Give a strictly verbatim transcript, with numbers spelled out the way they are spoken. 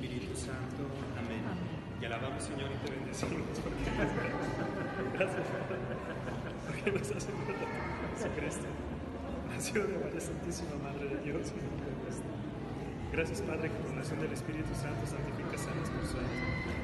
Espíritu Santo. Amén. Amén. Y alabamos, Señor, y te bendecimos porque gracias porque nos has enviado a Jesucristo, nació de María Santísima Madre de Dios y Hijo nuestro. Gracias, Padre, que con la acción del Espíritu Santo santificas a las personas.